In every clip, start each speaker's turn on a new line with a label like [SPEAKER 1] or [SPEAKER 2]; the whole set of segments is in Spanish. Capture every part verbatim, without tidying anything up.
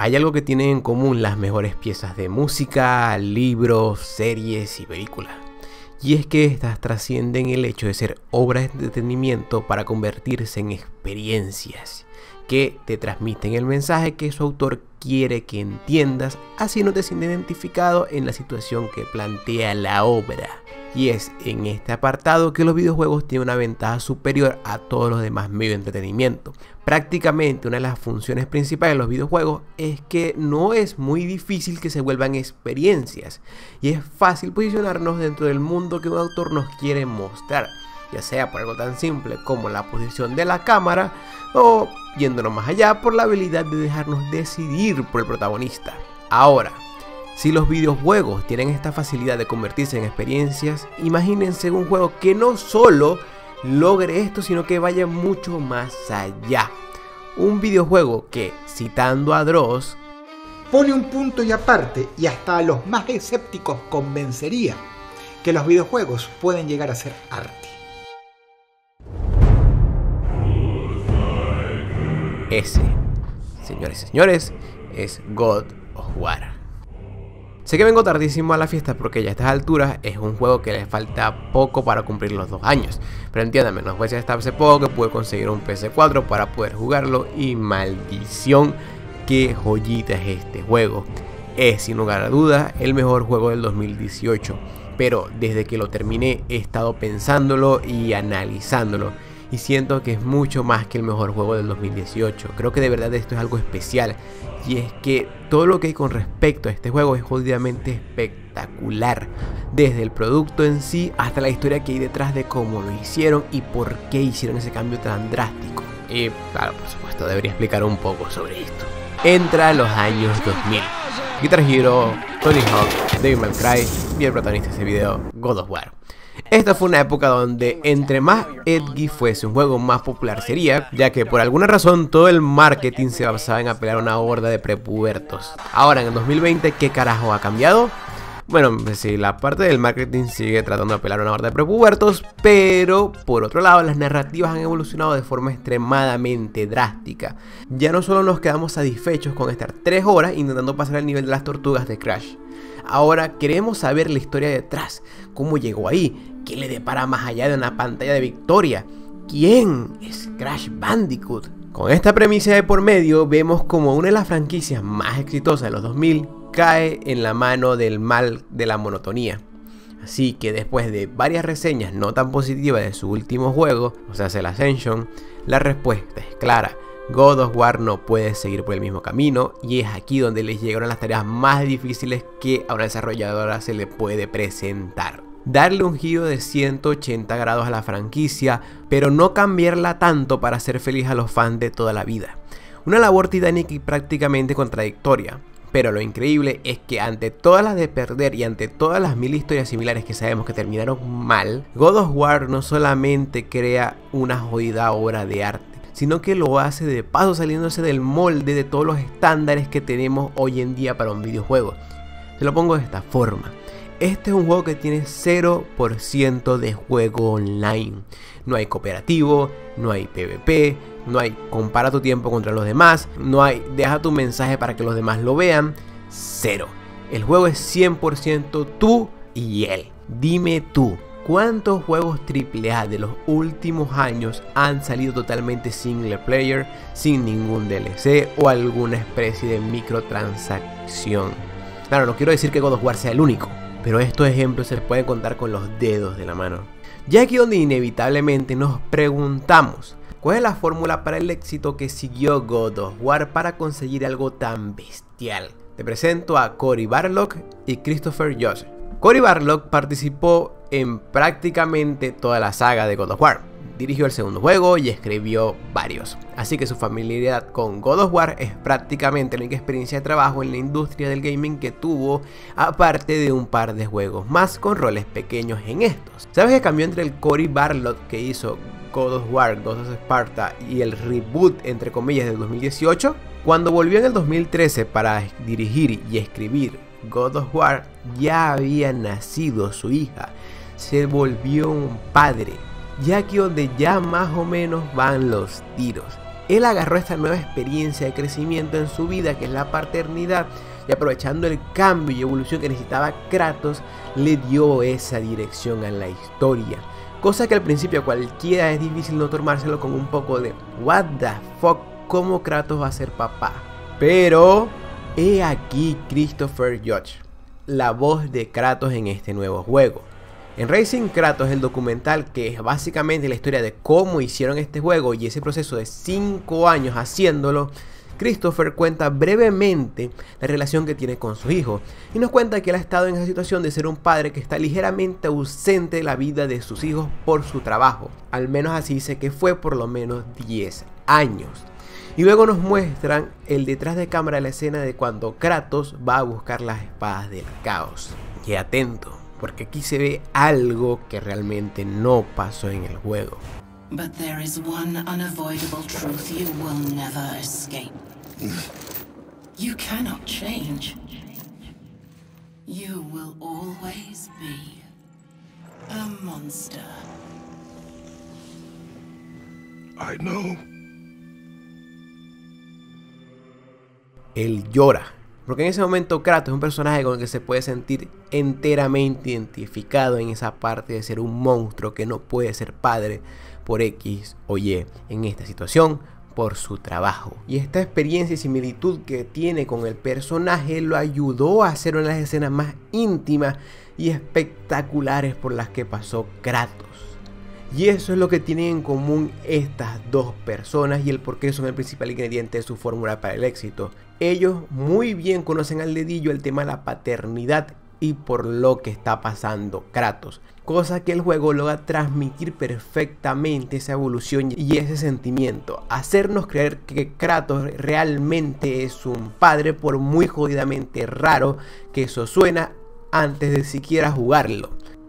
[SPEAKER 1] Hay algo que tienen en común las mejores piezas de música, libros, series y películas. Y es que estas trascienden el hecho de ser obras de entretenimiento para convertirse en experiencias que te transmiten el mensaje que su autor quiere que entiendas, así no te sientes identificado en la situación que plantea la obra. Y es en este apartado que los videojuegos tienen una ventaja superior a todos los demás medios de entretenimiento. Prácticamente una de las funciones principales de los videojuegos es que no es muy difícil que se vuelvan experiencias y es fácil posicionarnos dentro del mundo que un autor nos quiere mostrar, ya sea por algo tan simple como la posición de la cámara o yéndonos más allá por la habilidad de dejarnos decidir por el protagonista. Ahora, si los videojuegos tienen esta facilidad de convertirse en experiencias, imagínense un juego que no solo logre esto, sino que vaya mucho más allá. Un videojuego que, citando a Dross,
[SPEAKER 2] pone un punto y aparte, y hasta a los más escépticos convencería que los videojuegos pueden llegar a ser arte.
[SPEAKER 1] Ese, señores y señores, es God of War. Sé que vengo tardísimo a la fiesta porque ya a estas alturas es un juego que le falta poco para cumplir los dos años. Pero entiéndame, no fue hasta hace poco que pude conseguir un P S cuatro para poder jugarlo y maldición, qué joyita es este juego. Es sin lugar a dudas el mejor juego del dos mil dieciocho, pero desde que lo terminé he estado pensándolo y analizándolo. Y siento que es mucho más que el mejor juego del dos mil dieciocho. Creo que de verdad esto es algo especial. Y es que todo lo que hay con respecto a este juego es jodidamente espectacular. Desde el producto en sí hasta la historia que hay detrás de cómo lo hicieron y por qué hicieron ese cambio tan drástico. Y claro, por supuesto, debería explicar un poco sobre esto. Entra los años dos mil. Guitar Hero, Tony Hawk, Devil May Cry y el protagonista de este video, God of War. Esta fue una época donde entre más edgy fuese un juego, más popular sería, ya que por alguna razón todo el marketing se basaba en apelar a una horda de prepubertos. Ahora en el dos mil veinte, ¿qué carajo ha cambiado? Bueno, sí, la parte del marketing sigue tratando de apelar a una horda de prepubertos, pero por otro lado las narrativas han evolucionado de forma extremadamente drástica. Ya no solo nos quedamos satisfechos con estar tres horas intentando pasar al nivel de las tortugas de Crash. Ahora queremos saber la historia detrás, cómo llegó ahí, qué le depara más allá de una pantalla de victoria, quién es Crash Bandicoot. Con esta premisa de por medio vemos como una de las franquicias más exitosas de los dos mil cae en la mano del mal de la monotonía. Así que después de varias reseñas no tan positivas de su último juego, o sea, el Ascension, la respuesta es clara. God of War no puede seguir por el mismo camino y es aquí donde les llegaron las tareas más difíciles que a una desarrolladora se le puede presentar. Darle un giro de ciento ochenta grados a la franquicia, pero no cambiarla tanto para hacer feliz a los fans de toda la vida. Una labor titánica y prácticamente contradictoria. Pero lo increíble es que ante todas las de perder y ante todas las mil historias similares que sabemos que terminaron mal, God of War no solamente crea una jodida obra de arte, sino que lo hace de paso saliéndose del molde de todos los estándares que tenemos hoy en día para un videojuego. Se lo pongo de esta forma. Este es un juego que tiene cero por ciento de juego online. No hay cooperativo, no hay PvP, no hay compara tu tiempo contra los demás, no hay deja tu mensaje para que los demás lo vean. Cero. El juego es cien por ciento tú y él. Dime tú, ¿cuántos juegos triple A de los últimos años han salido totalmente single player, sin ningún D L C o alguna especie de microtransacción? Claro, no quiero decir que God of War sea el único, pero estos ejemplos se les pueden contar con los dedos de la mano. Ya aquí donde inevitablemente nos preguntamos, ¿cuál es la fórmula para el éxito que siguió God of War para conseguir algo tan bestial? Te presento a Cory Barlog y Christopher Joseph. Cory Barlog participó en prácticamente toda la saga de God of War. Dirigió el segundo juego y escribió varios. Así que su familiaridad con God of War es prácticamente la única experiencia de trabajo en la industria del gaming que tuvo, aparte de un par de juegos más con roles pequeños en estos. ¿Sabes qué cambió entre el Cory Barlog que hizo God of War, Ghost of Sparta y el reboot entre comillas del dos mil dieciocho? Cuando volvió en el dos mil trece para dirigir y escribir God of War, ya había nacido su hija. Se volvió un padre. Y aquí donde ya más o menos van los tiros. Él agarró esta nueva experiencia de crecimiento en su vida, que es la paternidad, y aprovechando el cambio y evolución que necesitaba Kratos, le dio esa dirección a la historia. Cosa que al principio a cualquiera es difícil no tomárselo con un poco de what the fuck, ¿cómo Kratos va a ser papá? Pero he aquí Christopher Judge, la voz de Kratos en este nuevo juego. En Raising Kratos, el documental, que es básicamente la historia de cómo hicieron este juego y ese proceso de cinco años haciéndolo, Christopher cuenta brevemente la relación que tiene con su hijo y nos cuenta que él ha estado en esa situación de ser un padre que está ligeramente ausente de la vida de sus hijos por su trabajo. Al menos así dice que fue por lo menos diez años. Y luego nos muestran el detrás de cámara de la escena de cuando Kratos va a buscar las espadas del caos. Y atento, porque aquí se ve algo que realmente no pasó en el juego.
[SPEAKER 3] But there is one unavoidable truth you will never escape. You cannot change. You will always be a monster.
[SPEAKER 4] I know.
[SPEAKER 1] Él llora, porque en ese momento Kratos es un personaje con el que se puede sentir enteramente identificado en esa parte de ser un monstruo que no puede ser padre por X o Y, en esta situación por su trabajo. Y esta experiencia y similitud que tiene con el personaje lo ayudó a hacer una de las escenas más íntimas y espectaculares por las que pasó Kratos. Y eso es lo que tienen en común estas dos personas y el por qué son el principal ingrediente de su fórmula para el éxito. Ellos muy bien conocen al dedillo el tema de la paternidad y por lo que está pasando Kratos, cosa que el juego logra transmitir perfectamente esa evolución y ese sentimiento, hacernos creer que Kratos realmente es un padre, por muy jodidamente raro que eso suena antes de siquiera jugarlo.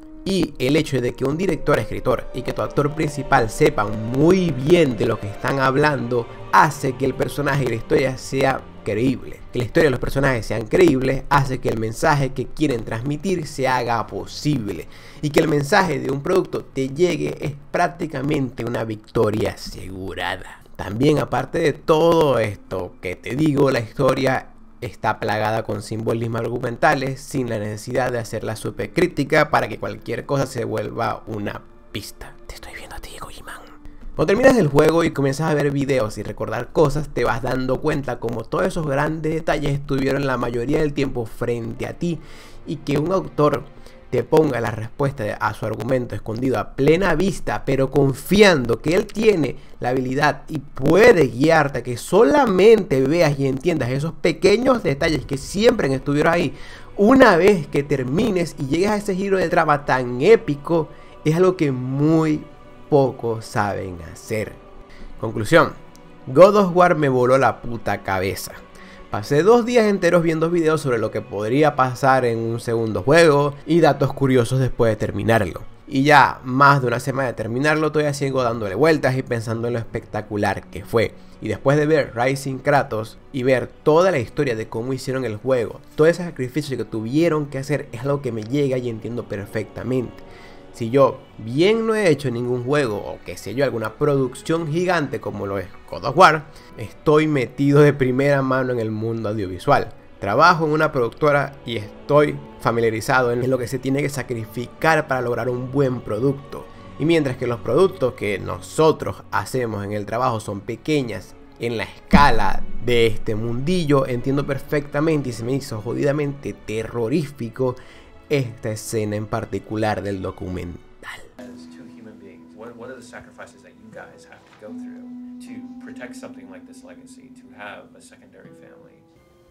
[SPEAKER 1] Y el hecho de que un director, escritor y que tu actor principal sepan muy bien de lo que están hablando hace que el personaje y la historia sea creíble. Que la historia de los personajes sean creíbles hace que el mensaje que quieren transmitir se haga posible. Y que el mensaje de un producto te llegue es prácticamente una victoria asegurada. También, aparte de todo esto que te digo, la historia está plagada con simbolismos argumentales sin la necesidad de hacerla súper crítica para que cualquier cosa se vuelva una pista. Te estoy viendo a ti, Kojima. Cuando terminas el juego y comienzas a ver videos y recordar cosas, te vas dando cuenta como todos esos grandes detalles estuvieron la mayoría del tiempo frente a ti y que un autor te ponga la respuesta a su argumento escondido a plena vista, pero confiando que él tiene la habilidad y puede guiarte a que solamente veas y entiendas esos pequeños detalles que siempre estuvieron ahí. Una vez que termines y llegues a ese giro de trama tan épico, es algo que muy pocos saben hacer. Conclusión: God of War me voló la puta cabeza. Pasé dos días enteros viendo videos sobre lo que podría pasar en un segundo juego y datos curiosos después de terminarlo. Y ya más de una semana de terminarlo todavía sigo dándole vueltas y pensando en lo espectacular que fue. Y después de ver Raising Kratos y ver toda la historia de cómo hicieron el juego, todo ese sacrificio que tuvieron que hacer, es algo que me llega y entiendo perfectamente. Si yo bien no he hecho ningún juego o que sé yo, alguna producción gigante como lo es God of War, estoy metido de primera mano en el mundo audiovisual. Trabajo en una productora y estoy familiarizado en lo que se tiene que sacrificar para lograr un buen producto. Y mientras que los productos que nosotros hacemos en el trabajo son pequeñas en la escala de este mundillo, entiendo perfectamente y se me hizo jodidamente terrorífico esta escena en particular del documental.
[SPEAKER 5] As two human beings, what, what are the sacrifices that you guys have to go through to protect something like this legacy, to have a secondary family?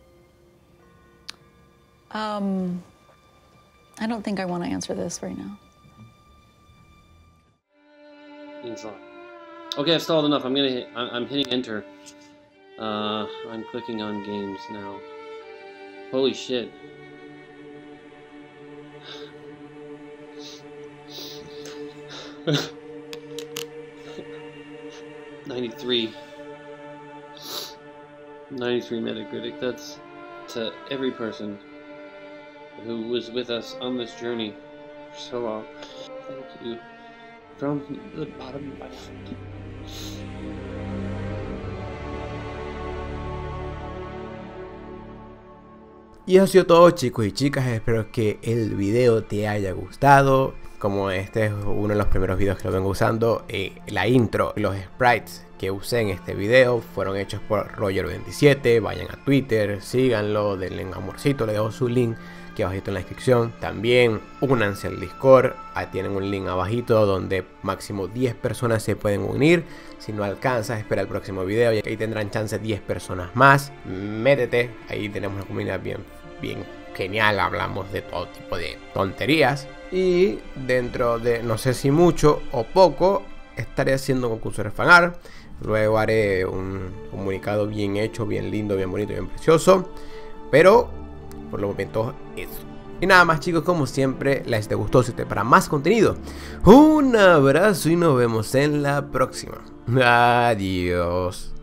[SPEAKER 6] Um, I don't think I want to answer this right now.
[SPEAKER 7] Install. Okay, I've stalled enough. I'm gonna hit, I'm, I'm hitting enter. Uh, I'm clicking on games now. Holy shit. ninety-three. ninety-three Metacritic. That's to every person who was with us on this journey for so long. Thank you from the bottom of my heart.
[SPEAKER 1] Y eso ha sido todo, chicos y chicas, espero que el video te haya gustado. Como este es uno de los primeros videos que lo vengo usando, eh, la intro, los sprites que usé en este video fueron hechos por Roger veintisiete. Vayan a Twitter, síganlo, denle un amorcito, le dejo su link aquí abajito en la descripción. También únanse al Discord, ahí tienen un link abajito donde máximo diez personas se pueden unir. Si no alcanzas, espera el próximo video y ahí tendrán chance diez personas más. Métete, ahí tenemos una comunidad bien, bien genial, hablamos de todo tipo de tonterías. Y dentro de no sé si mucho o poco estaré haciendo un concurso de fanart. Luego haré un comunicado bien hecho, bien lindo, bien bonito, bien precioso. Pero por el momento eso. Y nada más, chicos, como siempre, les te gustó, si te para más contenido, un abrazo y nos vemos en la próxima. Adiós.